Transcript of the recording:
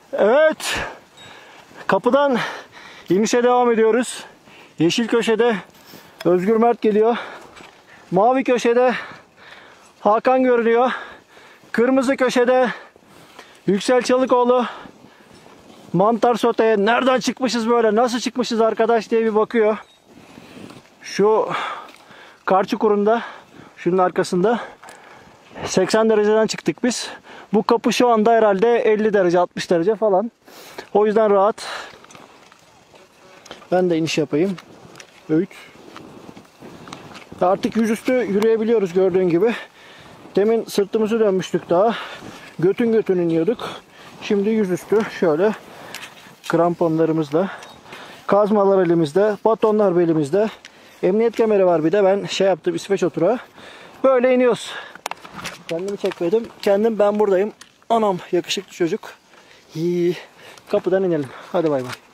Evet. Kapıdan inişe devam ediyoruz. Yeşil köşede Özgür Mert geliyor. Mavi köşede Hakan görünüyor. Kırmızı köşede Yüksel Çalıkoğlu. Mantar soteye nereden çıkmışız böyle, nasıl çıkmışız arkadaş diye bir bakıyor. Şu kar çukurunda, şunun arkasında 80 dereceden çıktık biz. Bu kapı şu anda herhalde 50 derece 60 derece falan. O yüzden rahat. Ben de iniş yapayım. Öğüt. Artık yüzüstü yürüyebiliyoruz gördüğün gibi. Demin sırtımızı dönmüştük daha. Götün iniyorduk. Şimdi yüzüstü şöyle kramponlarımızla. Kazmalar elimizde. Batonlar belimizde. Emniyet kemeri var bir de. Ben şey yaptım, İsveç oturağı. Böyle iniyoruz. Kendimi çekmedim. Kendim ben buradayım. Anam yakışıklı çocuk. İyi. Kapıdan inelim. Hadi bay bay.